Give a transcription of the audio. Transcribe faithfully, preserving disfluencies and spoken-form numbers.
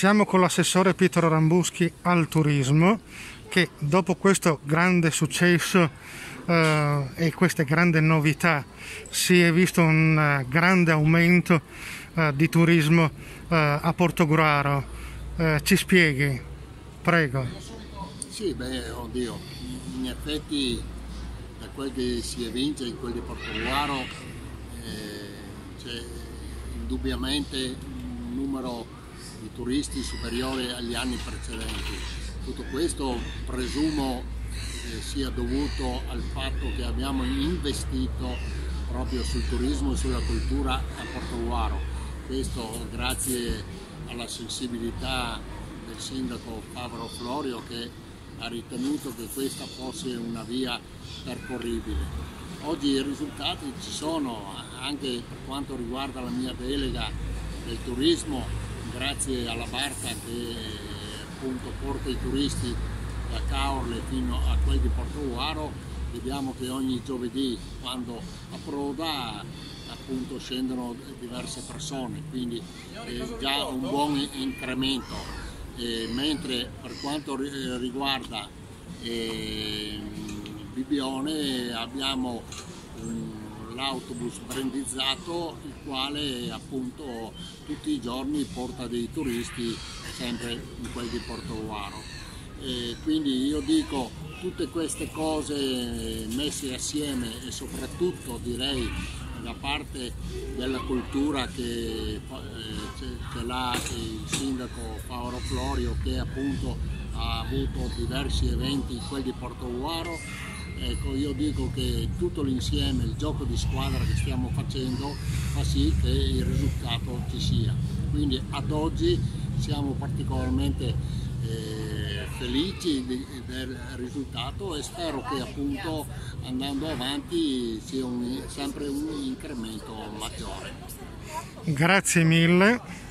Siamo con l'assessore Pietro Rambuschi al turismo, che dopo questo grande successo eh, e queste grandi novità si è visto un uh, grande aumento uh, di turismo uh, a Portogruaro. Uh, ci spieghi, prego. Sì, beh, oddio, in effetti da quel che si evince in quel di Portogruaro eh, c'è indubbiamente un numero di turisti superiore agli anni precedenti. Tutto questo presumo eh, sia dovuto al fatto che abbiamo investito proprio sul turismo e sulla cultura a Portogruaro. Questo grazie alla sensibilità del sindaco Favaro Florio, che ha ritenuto che questa fosse una via percorribile. Oggi i risultati ci sono anche per quanto riguarda la mia delega del turismo, grazie alla barca che appunto porta i turisti da Caorle fino a quel di Portogruaro. Vediamo che ogni giovedì, quando approda, appunto scendono diverse persone, quindi è già un buon incremento. E mentre per quanto riguarda eh, Bibbione abbiamo um, l'autobus brandizzato, il quale appunto tutti i giorni porta dei turisti sempre in quel di Portogruaro. E quindi io dico, tutte queste cose messe assieme e soprattutto direi da parte della cultura che, che l'ha il sindaco Favaro Florio, che appunto ha avuto diversi eventi in quel di Portogruaro. Ecco, io dico che tutto l'insieme, il gioco di squadra che stiamo facendo fa sì che il risultato ci sia. Quindi ad oggi siamo particolarmente eh, felici di, del risultato, e spero che appunto andando avanti sia un, sempre un incremento maggiore. Grazie mille.